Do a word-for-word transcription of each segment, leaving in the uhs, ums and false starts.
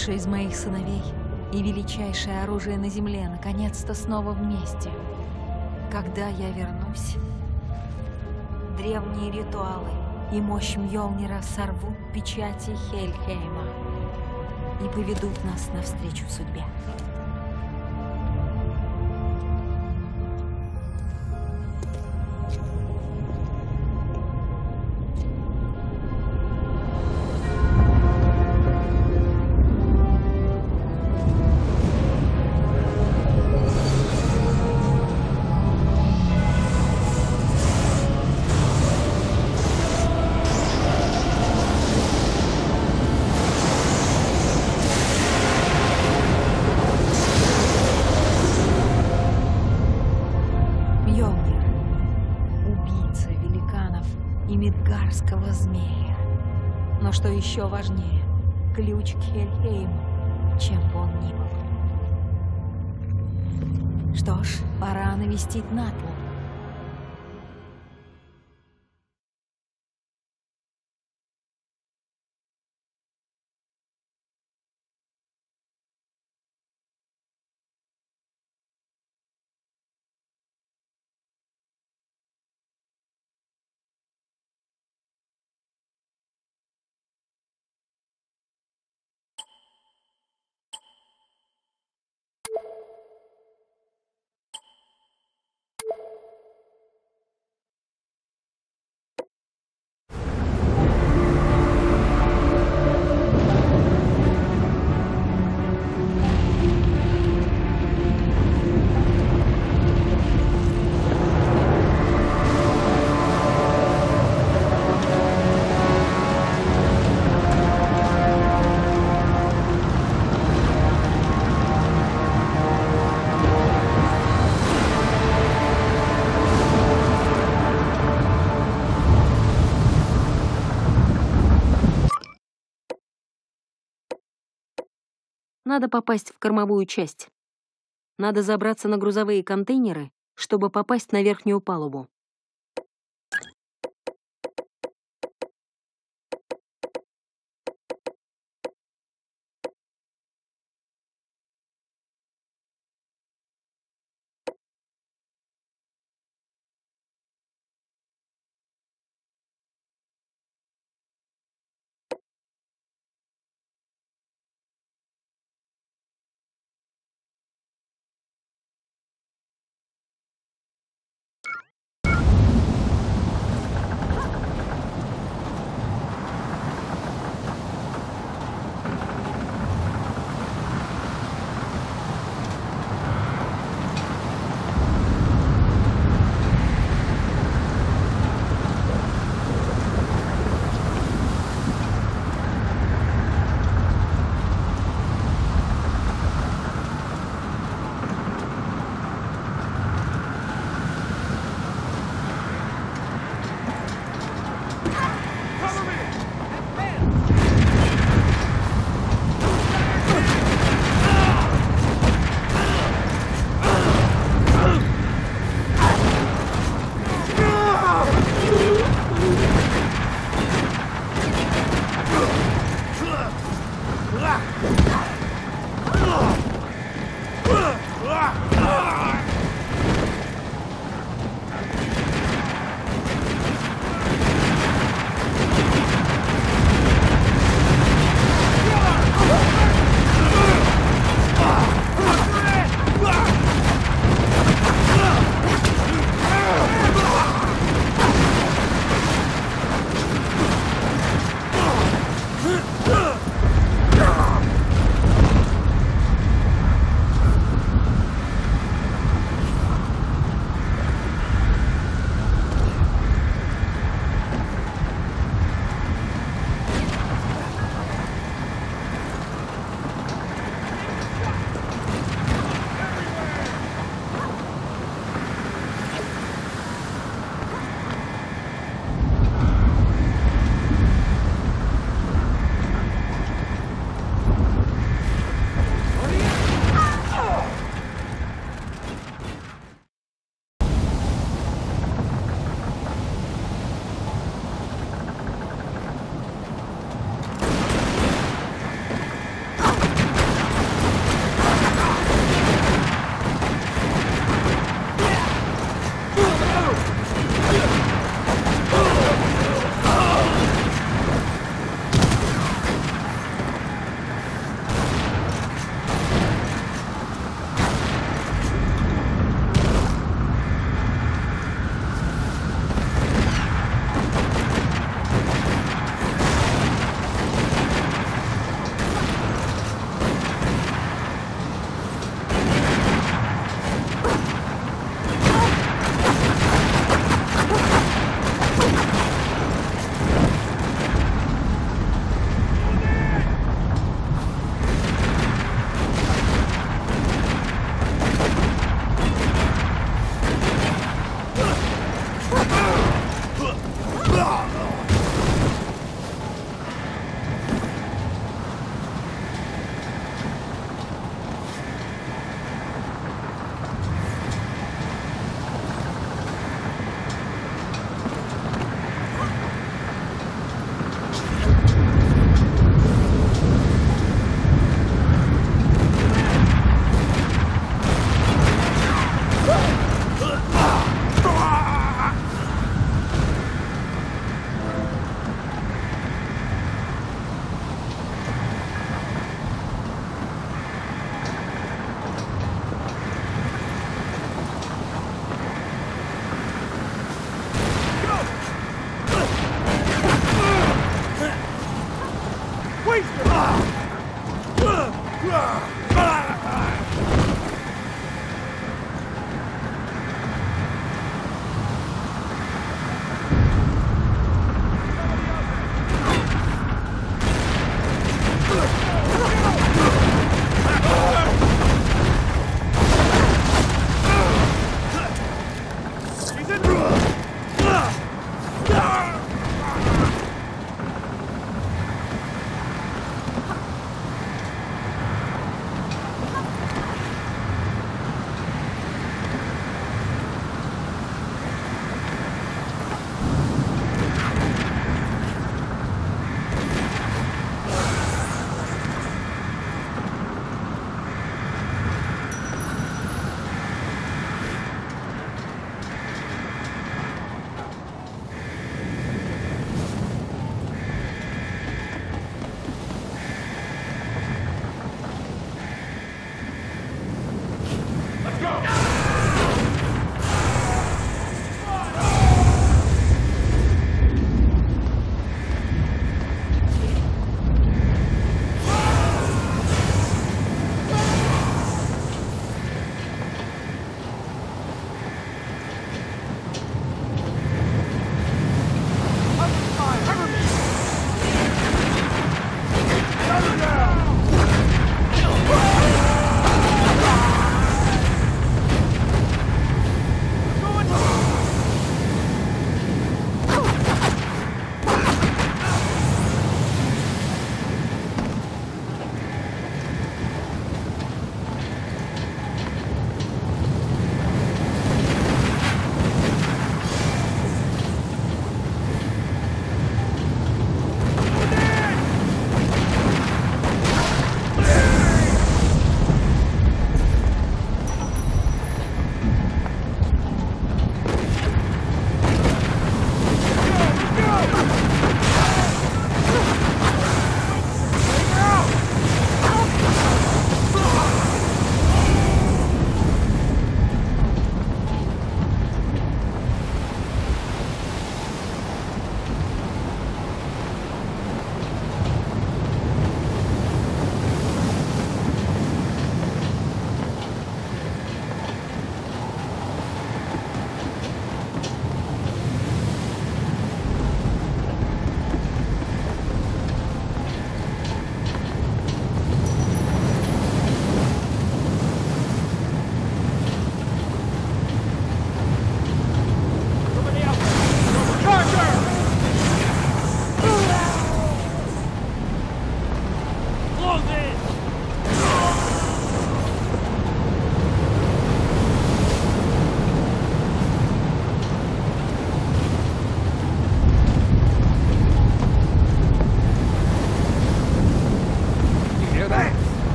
Лучший из моих сыновей и величайшее оружие на земле наконец-то снова вместе. Когда я вернусь, древние ритуалы и мощь Мьёлнира сорвут печати Хельхейма и поведут нас навстречу судьбе. Мьёлнир, убийца великанов и Мидгарского змея. Но что еще важнее, ключ к Хельхейму, чем бы он ни был. Что ж, пора навестить Натлу. Надо попасть в кормовую часть. Надо забраться на грузовые контейнеры, чтобы попасть на верхнюю палубу.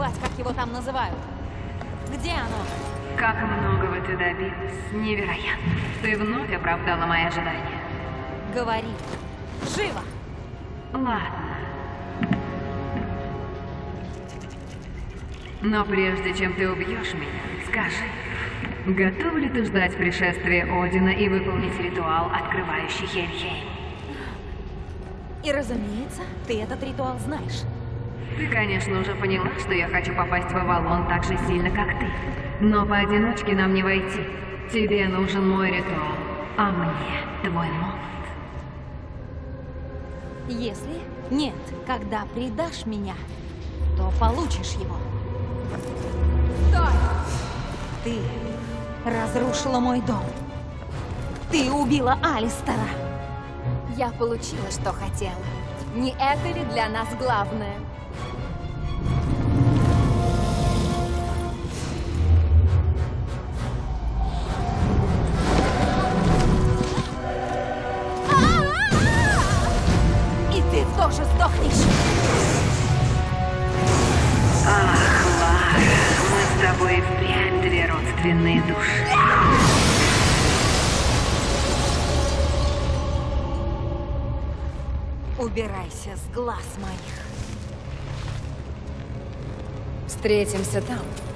плевать, как его там называют. Где оно? Как многого ты добилась. Невероятно. Ты вновь оправдала мои ожидания. Говори. Живо! Ладно. Но прежде чем ты убьешь меня, скажи, готов ли ты ждать пришествия Одина и выполнить ритуал, открывающий Хельхейм? И разумеется, ты этот ритуал знаешь. Ты, конечно, уже поняла, что я хочу попасть в Авалон так же сильно, как ты. Но поодиночке нам не войти. Тебе нужен мой ритуал, а мне твой молот. Если нет, когда предашь меня, то получишь его. Стой! Ты разрушила мой дом. Ты убила Алистера. Я получила, что хотела. Не это ли для нас главное? И ты тоже сдохнешь. Ах, Лара, мы с тобой впрямь две родственные души. Убирайся с глаз моих. Встретимся там.